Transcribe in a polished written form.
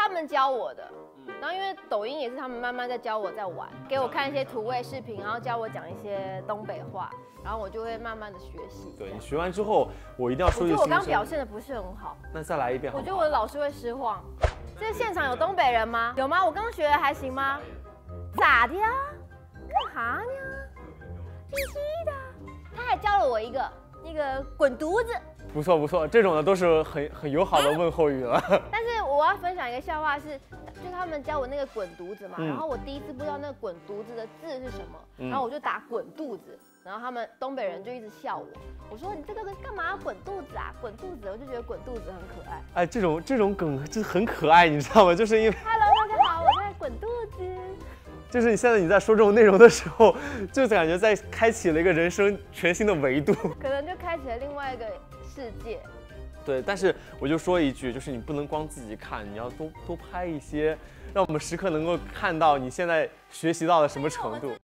他们教我的。然后因为抖音也是他们慢慢在教我在玩，给我看一些土味视频，然后教我讲一些东北话，然后我就会慢慢的学习。 对你学完之后，我一定要说句心声。 我觉得我刚表现的不是很好。 那再来一遍好不好。 我觉得我的老师会失望。这现场有东北人吗？有吗？我刚学的还行吗？咋的呀？干哈呢？嘻嘻的。他还教了我一个那个滚犊子。 不错不错，这种的都是很友好的问候语了。 但是我要分享一个笑话是，就他们教我那个滚犊子嘛，然后我第一次不知道那个滚犊子的字是什么，然后我就打滚肚子，然后他们东北人就一直笑我。我说你这个干嘛要滚肚子啊？滚肚子，我就觉得滚肚子很可爱。 哎，这种梗就是很可爱，你知道吗？就是因为 Hello， 大家好，我在滚肚子。 就是你现在在说这种内容的时候，就感觉在开启了一个人生全新的维度， 可能就开启了另外一个世界。 对，但是我就说一句，就是你不能光自己看，你要多拍一些，让我们时刻能够看到你现在学习到了什么程度。